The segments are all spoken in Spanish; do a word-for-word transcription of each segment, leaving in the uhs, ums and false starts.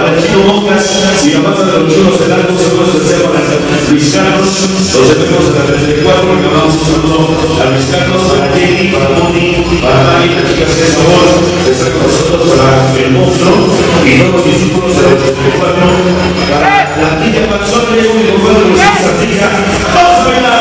para el Chino Moscas y la masa de los chulos de largo se puede ofrecer para Luis Carlos. Los tenemos en la treinta y cuatro, que vamos usando a Luis Carlos, para Jenny, para Moni, para Dani, las chicas que es favor, que están con nosotros para el monstruo y todos los discípulos de la treinta y cuatro, para la niña Panzón, y mi compadre Luis Santilla. ¡Vamos a bailar!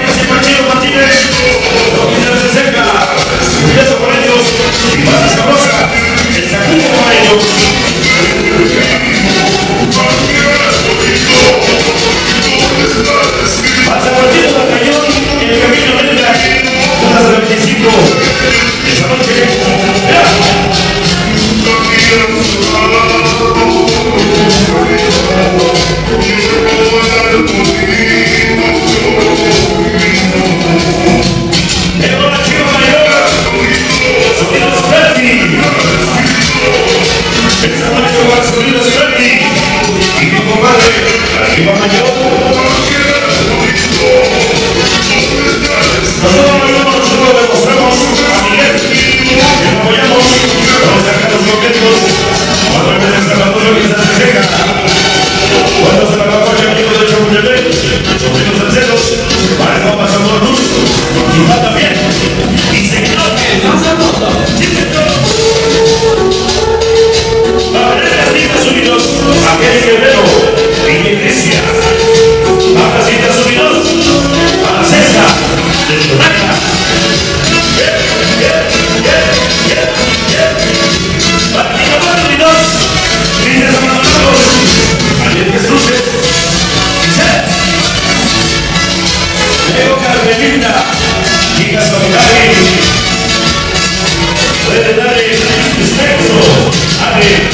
Y más escabroso. Arriba mayor. Nosotros nosotros demostramos a Miguel que lo apoyamos, vamos a sacar los contentos, cuando el Salvador que se seca, cuando se la va a coger el equipo de Chapultepec, sobrinos terceros, para que no pasamos luz, y va también, y se quedó que pasa todo, sí señor. Para el Estados Unidos, aquel guerrero, y la iglesia, para los Estados Unidos, para César, de Cholaca. Carmelita y Casablanca puede darle descanso a ver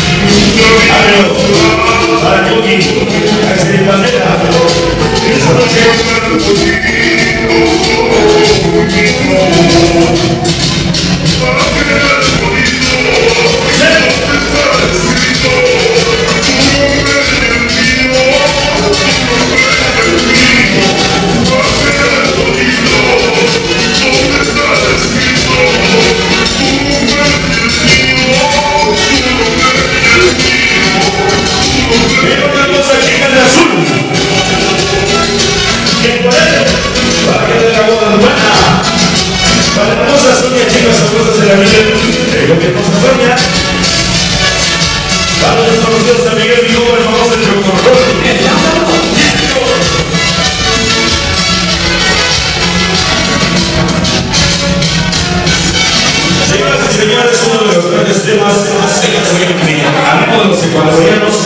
para Yogi a este bandera esta noche para la hermosa Sonia, chicas sabrosas de la Miguel, el hermosa Sonia, para los desconocidos de Miguel, mi joven famoso del Chocorrol. Señoras y señores, uno de los grandes temas, a modo de los ecuatorianos,